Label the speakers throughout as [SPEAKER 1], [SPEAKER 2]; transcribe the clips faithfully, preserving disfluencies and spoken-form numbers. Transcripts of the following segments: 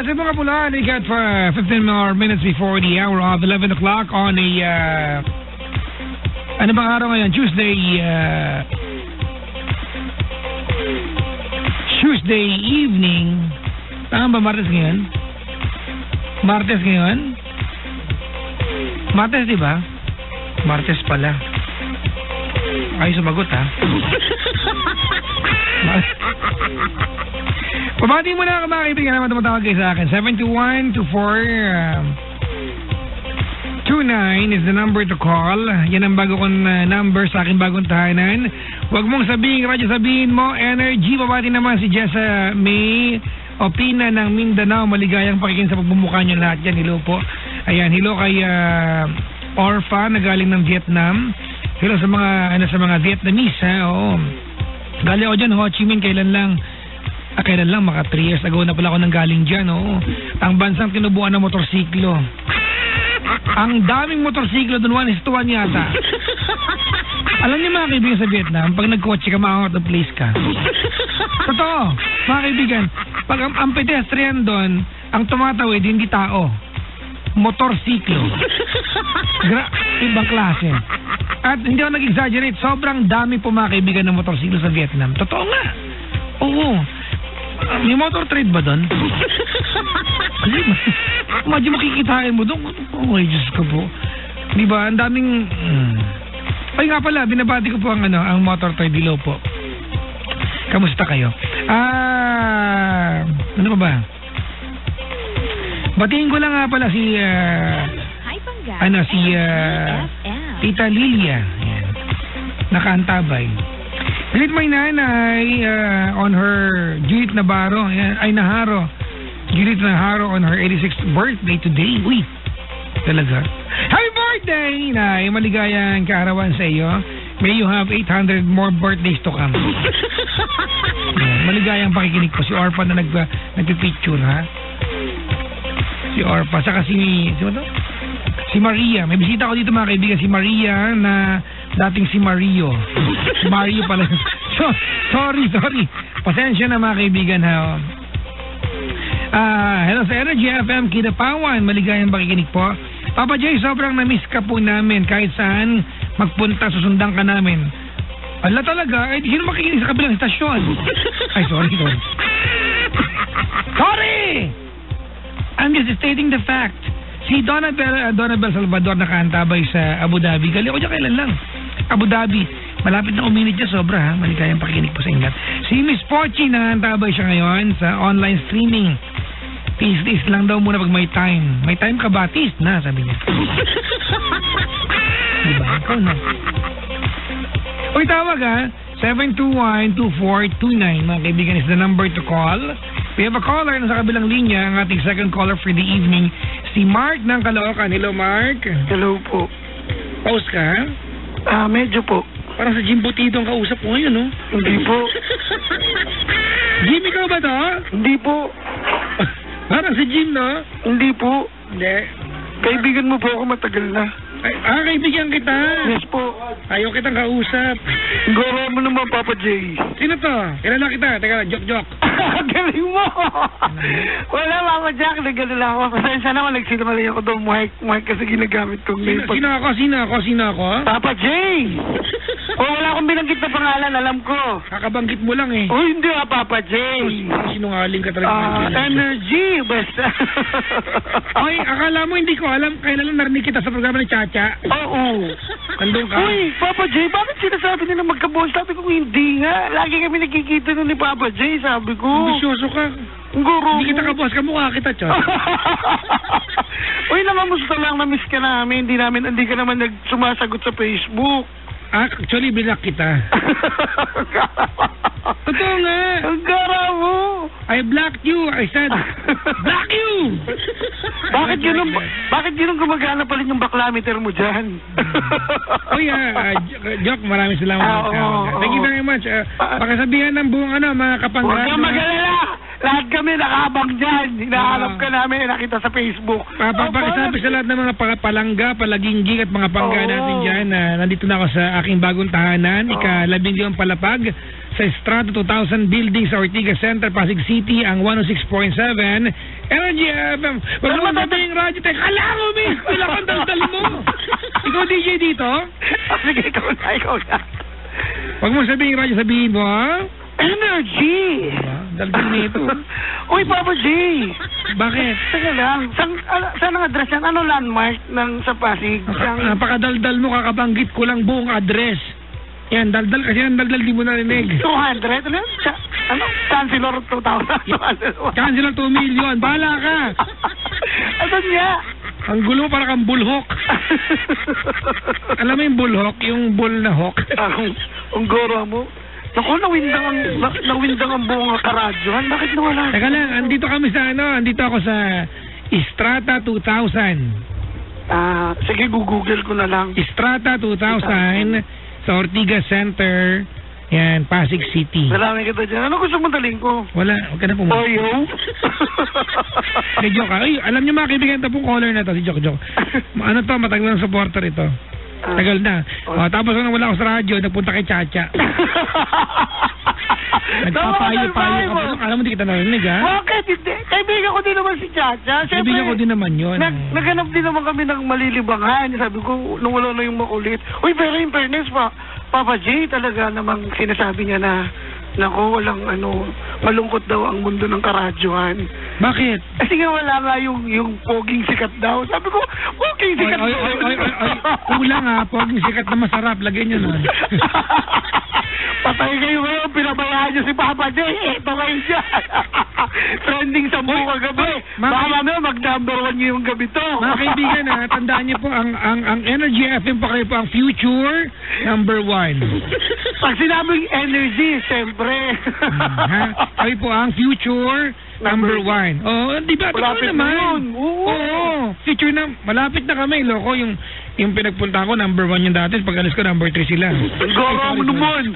[SPEAKER 1] sa mga pula, we got for fifteen more minutes before the hour of eleven o'clock on a, uh, ano bang araw ngayon? Tuesday, uh, Tuesday evening. Tama ba Martes ngayon? Martes ngayon? Martes, di ba? Martes pala. Ay, sumagot ha. Pabati mo na mga kaibigan naman tumatawag kayo sa akin. seven two one two four two nine is the number to call. Yan ang bago kong uh, number sa akin bagong tahanan. Huwag mong sabihin, radyo sabihin mo, energy. Pabati naman si Jessa May Opina ng Mindanao. Maligayang pakikin sa pagbumuka nyo lahat yan. Hello po. Ayan, hello kay uh, Orfa na galing ng Vietnam. Hello sa mga, ano, sa mga Vietnamese, ha? Oo. Galing ako dyan, Ho Chi Minh, kailan lang? Ah, kailan lang, maka three years ago na pala ako nang galing dyan, oo. Ang bansang tinubuan ng motorsiklo. Ang daming motorsiklo doon, one is to one yata. Alam niyo mga kaibigan sa Vietnam, pag nagkotse ka, ma-out of place ka. Totoo, mga kaibigan, pag ang, ang pedestrian doon, ang tumatawid, hindi tao. Motorsiklo. Gra- ibang klase. At hindi ako nag-exaggerate, sobrang dami po mga kaibigan ng motorsiklo sa Vietnam. Totoo nga. Oo. Uh, may motor trade ba doon? Imagine makikitain mo doon. Oh, Diyos ko po. Di ba? Ang daming... Hmm. Ay nga pala, binabati ko po ang, ano, ang motor trade. Dilo po. Kamusta kayo? Ah... Ano ba ba? Batiin ko lang nga pala si... Uh, ano, si... Uh, Tita Lilia. Ayan. Nakaantabay. Greet my nanay uh, on her Judith Navarro, ay Naharo. Judith Naharo on her eighty-sixth birthday today. Uy, talaga. Happy birthday, Nay! Maligayang kaarawan sa iyo. May you have eight hundred more birthdays to come. Yeah, maligayang pakikinig po. Si Orpa na nag, nagpipicture, ha? Si Orpa. Saka si... Si, ano? Si Maria. May bisita ko dito mga kaibigan. Si Maria na... dating si Mario. Mario pala. So, sorry, sorry. Pasensya na mga kaibigan, ha. Uh, hello sa Energy F M, Kidapawan. Maligayang pakikinig po. Papa Jay, sobrang na-miss ka po namin. Kahit saan magpunta, susundan ka namin. Ala talaga, eh, sino makikinig sa kabilang istasyon? Ay, sorry, sorry. Sorry! I'm just stating the fact. Si Donabel, uh, Donabel Salvador nakaantabay sa Abu Dhabi. Gali ko dyan kailan lang. Abu Dhabi. Malapit na uminit niya sobra, ha. Maligayang pakikinig po sa inyo. Si Miss Pochi nakaantabay siya ngayon sa online streaming. Tis-tis lang daw muna pag may time. May time ka ba? Tis na, sabi niya. Diba? Ikaw na. Uy, tawag ha. seven two one two four two nine. Mga kaibigan, is the number to call. We have a caller na sa kabilang linya. Ang ating second caller for the evening, si Mark ng Caloocan. Hello, Mark.
[SPEAKER 2] Hello po.
[SPEAKER 1] Pause ka, ha?
[SPEAKER 2] Ah, medyo po.
[SPEAKER 1] Parang sa Jim Butito ang kausap ko ngayon, no?
[SPEAKER 2] Hindi po.
[SPEAKER 1] Jim, ikaw ba to?
[SPEAKER 2] Hindi po.
[SPEAKER 1] Parang si Jim, no?
[SPEAKER 2] Hindi po.
[SPEAKER 1] Hindi.
[SPEAKER 2] Kaibigan mo po ako matagal na.
[SPEAKER 1] Ay, ah, kaibigan kita.
[SPEAKER 2] Yes po.
[SPEAKER 1] Ayaw kitang kausap.
[SPEAKER 2] Goro mo naman, Papa J.
[SPEAKER 1] Sino to? Kilala kita. Teka, joke-joke.
[SPEAKER 2] Galing mo. Wala, Papa Jack. Nagano lang ako. Pasensya naman, nagsinamali ako doon. Muhay, muhay kasi ginagamit kong
[SPEAKER 1] sino,
[SPEAKER 2] name. Pag...
[SPEAKER 1] Sino ako? Sino ako? Sino ako?
[SPEAKER 2] Papa J. O, wala akong binanggit na pangalan. Alam ko.
[SPEAKER 1] Kakabanggit mo lang eh.
[SPEAKER 2] O, hindi ah, Papa J.
[SPEAKER 1] Sinungaling ka talaga.
[SPEAKER 2] Uh, energy. Basta.
[SPEAKER 1] Ay, akala mo hindi ko alam. Kailan lang narinig kita sa programa ni Chacha.
[SPEAKER 2] Oo.
[SPEAKER 1] Nandun ka.
[SPEAKER 2] Uy, Papa J, bakit sinasabi nila magkaboss? Sabi ko, hindi nga. Lagi kami nakikita nun ni Papa J, sabi ko.
[SPEAKER 1] Bisyoso ka.
[SPEAKER 2] Guro.
[SPEAKER 1] Hindi kita kaboss, kamukha kita, Chot.
[SPEAKER 2] Uy, nakamusta lang, na-miss ka namin. Hindi namin, hindi ka naman nagsumasagot sa Facebook.
[SPEAKER 1] Actually, binak kita. Totoo nga.
[SPEAKER 2] Ang gara mo.
[SPEAKER 1] I blocked you. I said, block you!
[SPEAKER 2] Bakit yun ang, bakit yun ang gumagana pa rin yung baklameter mo dyan?
[SPEAKER 1] Oh yeah, uh, joke, maraming salamat.
[SPEAKER 2] Ah, oh, oh,
[SPEAKER 1] Thank you very much. Uh, Pakasabihan ng buong ano, mga kapanggan.
[SPEAKER 2] Huwag kang mag-alala. lahat kami nakaabang dyan. Hinahanap ka namin, nakita sa Facebook.
[SPEAKER 1] Papakisabi sa lahat ng mga palangga, palagingging at mga pangga oh. natin dyan. Uh, nandito na ako sa aking bagong tahanan. Oh. Ika-labing limang palapag sa Strato two thousand Building sa Ortigas Center, Pasig City, ang one oh six point seven. Energy F M. Wag mo sabihin yung radyo. Teka lang, umi! Wala kang daldal mo. Ikaw D J dito?
[SPEAKER 2] Sige, ikaw na, ikaw na.
[SPEAKER 1] Wag mo sabihin yung radyo, sabihin mo, ha?
[SPEAKER 2] Energy!
[SPEAKER 1] Diba? Daldal nito.
[SPEAKER 2] Uy, Papa J!
[SPEAKER 1] Bakit?
[SPEAKER 2] Teka lang. Saan, uh, saan ang address yan? Ano landmark ng sa Pasig? Sang...
[SPEAKER 1] Napakadaldal mo, kakabanggit ko lang buong address. Yan, daldal kasi yan, daldal di mo narinig.
[SPEAKER 2] two hundred? Ano? Ano? Chancellor two thousand?
[SPEAKER 1] Chancellor two million. Bahala ka!
[SPEAKER 2] Ano niya?
[SPEAKER 1] Ang gulo mo para kang bullhawk. Alam mo yung bullhawk? Yung bull na hawk?
[SPEAKER 2] Ang, ang goro mo. Naku, nawindang ang, na, nawindang ang buong karadyohan. Bakit nawala?
[SPEAKER 1] Teka lang, andito kami sa ano, andito ako sa Strata two thousand.
[SPEAKER 2] Ah, sige, google ko na lang.
[SPEAKER 1] Strata two thousand sa Ortigas Center. Yan, Pasig City.
[SPEAKER 2] Salamin kita dyan. Ano gusto mong daling ko?
[SPEAKER 1] Wala, huwag ka na pumunta.
[SPEAKER 2] Oyo?
[SPEAKER 1] Hindi, joke. Ay, alam niyo mga kaibigan, ito pong caller na to, si Joke Joke. Ano to, matagal ng supporter ito. Tagal na. O, tapos nung wala ako sa radyo, nagpunta kay Chacha. Nagpapayo-payo ka pa. Alam mo, di kita narinig, ha?
[SPEAKER 2] Bakit? Hindi. Kaibigan ko din naman si Chacha.
[SPEAKER 1] Kaibigan ko din naman yun.
[SPEAKER 2] Nag naghanap din naman kami ng malilibangan. Sabi ko, nung wala na yung makulit. Uy, pero in fairness pa, Papa J talaga namang sinasabi niya na, nako, walang ano, malungkot daw ang mundo ng karadyohan.
[SPEAKER 1] Bakit?
[SPEAKER 2] Kasi nga wala nga yung, yung poging sikat daw. Sabi ko, poging sikat
[SPEAKER 1] daw. Ay, ay, ay, ay, ay. Kulang ha, poging sikat na masarap. Lagyan nyo nun.
[SPEAKER 2] Patay kayo ngayon, pinabayaan nyo si Papa J. Ito kayo dyan. Trending sa buong kagabi. Baka naman mag-number one nyo yung gabi to.
[SPEAKER 1] Mga kaibigan ha, tandaan nyo po, ang, ang, ang Energy F M po kayo po ang future number one.
[SPEAKER 2] Pag sinabing energy, siyempre.
[SPEAKER 1] hmm, ha? Kayo po ang future number one. Oo, di ba?
[SPEAKER 2] Malapit na yun. Oo.
[SPEAKER 1] Oo. Future na, malapit na kami. Loko, yung yung pinagpunta ko, number one yung dati. Pag alis ko, number three sila.
[SPEAKER 2] Goro mo naman.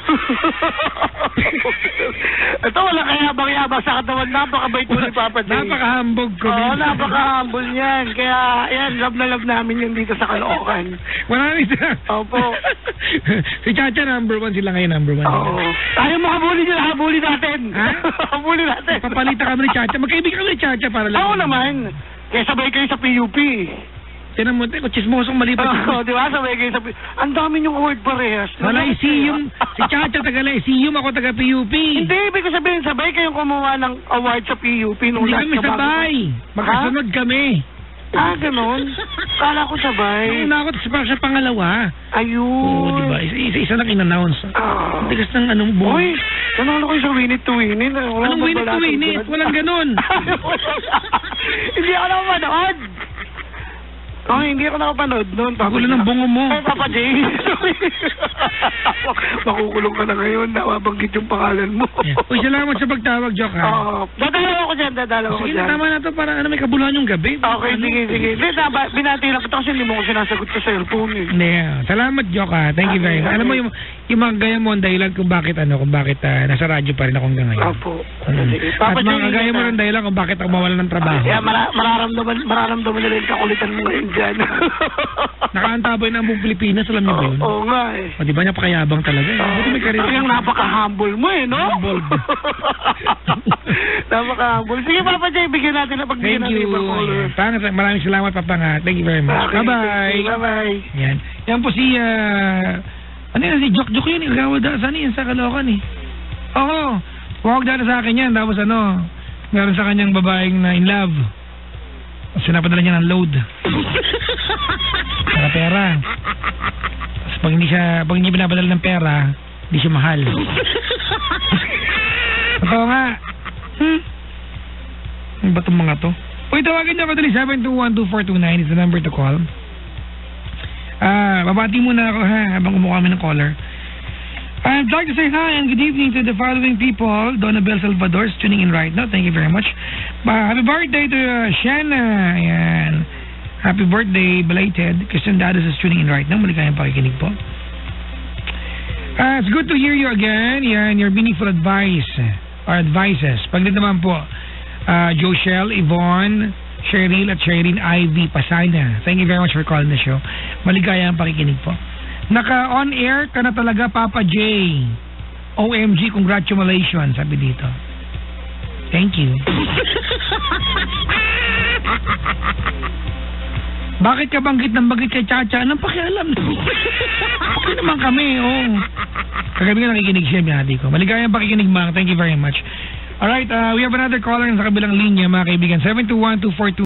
[SPEAKER 2] Ito, wala kayabang-yabang sa katawan. Napakabait mo ni Papa J.
[SPEAKER 1] Napaka-hambog ko.
[SPEAKER 2] Oo, napaka-humble niyan. Kaya, yan, love na love namin yun dito sa Caloocan.
[SPEAKER 1] Marami sila.
[SPEAKER 2] Opo.
[SPEAKER 1] Si Chacha, number one sila ngayon, number one.
[SPEAKER 2] Oo. Tayo mga habuli nila, habuli natin.
[SPEAKER 1] Ha?
[SPEAKER 2] Habuli natin.
[SPEAKER 1] Papalita kami ni Chacha. Magkaibigan kami ni Chacha para lang.
[SPEAKER 2] Oo naman. Kaya sabay kayo sa P U P.
[SPEAKER 1] Tinan mo, teko, chismosong malipat.
[SPEAKER 2] Oo, di ba? Sabay kayo sa P U P. Ang dami niyong award parehas.
[SPEAKER 1] Sa Lyceum. Si Chacha taga Lyceum, ako taga P U P.
[SPEAKER 2] Hindi, ibig ko sabihin, sabay kayong kumuha ng award sa P U P.
[SPEAKER 1] Hindi kami sabay. Magkasunod kami.
[SPEAKER 2] Ah, ganun? Kala ko sabay.
[SPEAKER 1] Nauna ako, tapos siya pangalawa.
[SPEAKER 2] Ayun.
[SPEAKER 1] Oo, di ba? Isa-isa lang in-announce.
[SPEAKER 2] Ah.
[SPEAKER 1] Hindi kasi ng anong buong.
[SPEAKER 2] Uy, nanalo ko sa Win It to Win It.
[SPEAKER 1] Anong Win It to Win It? Walang ganun.
[SPEAKER 2] Hindi ako nakapanood. Oh, hindi ako nakapanood noon.
[SPEAKER 1] Pagulo ng bungo mo.
[SPEAKER 2] Ay, Papa J. Makukulong ka na ngayon. Nawabanggit yung pangalan mo.
[SPEAKER 1] Yeah. Uy, salamat sa pagtawag, Joke, ha?
[SPEAKER 2] Oo. Dadalaw ako dyan, dadalaw ako
[SPEAKER 1] sige,
[SPEAKER 2] dyan.
[SPEAKER 1] Sige, tama na to para ano, may kabuluhan yung gabi.
[SPEAKER 2] Okay,
[SPEAKER 1] ano?
[SPEAKER 2] sige, sige. Hindi, binati lang ito kasi hindi mo ko sinasagot sa cellphone eh.
[SPEAKER 1] Hindi, salamat, Joke, ha? Thank you very much. Alam mo, yung, yung mga gaya mo ang dahilan kung bakit, ano, kung bakit uh, nasa radyo pa rin ako hanggang ngayon.
[SPEAKER 2] Opo.
[SPEAKER 1] Um, At mga gaya mo ang dahilan kung bakit ako mawala ng trabaho.
[SPEAKER 2] Yeah, mara mararamdaman, mararamdaman nila yung kakulitan mo ngayon dyan.
[SPEAKER 1] Nakaantabay na ang buong Pilipinas, alam niyo ba yun?
[SPEAKER 2] Oo nga eh.
[SPEAKER 1] O, di ba napakayabang talaga eh?
[SPEAKER 2] Buti may karir. Ang napaka-humble mo eh, no?
[SPEAKER 1] Humble.
[SPEAKER 2] Napaka-humble. Sige, Papa J, bigyan natin na pagbigyan natin yung caller.
[SPEAKER 1] Thank you. Maraming salamat, Papa nga. Thank you very much.
[SPEAKER 2] Okay,
[SPEAKER 1] bye-bye.
[SPEAKER 2] Bye-bye.
[SPEAKER 1] Yan. Yan po si, uh, ano yun, si Jok Jok yun, igawa da, saan yun, sa Caloocan eh. Oo, huwag dala sa akin yan, tapos ano, meron sa kanyang babaeng na in love. Sinapadala niya ng load. Para pera. Tapos pag hindi siya, pag hindi pinapadala ng pera, hindi siya mahal. Totoo nga. Hmm? Ano ba itong mga to? Uy, tawagin niyo ako dali. seven two one two four two nine is the number to call. Ah, babati muna ako ha, habang kumuha kami ng caller. I'd like to say hi and good evening to the following people. Donna Bel Salvador is tuning in right now. Thank you very much. Uh, happy birthday to uh, Shanna. Ayan. Happy birthday, belated. Christian Dados is tuning in right now. Muli kayong pakikinig po. Uh, it's good to hear you again. Yan, your meaningful advice or advices. Paglit naman po, uh, Joshelle, Yvonne, Cheryl at Sherin Ivy Pasana. Thank you very much for calling the show. Maligaya ang pakikinig po. Naka-on air ka na talaga, Papa J. O M G, congratulations, sabi dito. Thank you. Bakit ka banggit ng banggit kay Chacha? Anong pakialam? Okay naman kami, oh. Kagabi nga nakikinig siya, binati ko. Maligaya ang pakikinig, Mang. Thank you very much. Alright, uh, we have another caller sa kabilang linya, mga kaibigan. seven two one two four two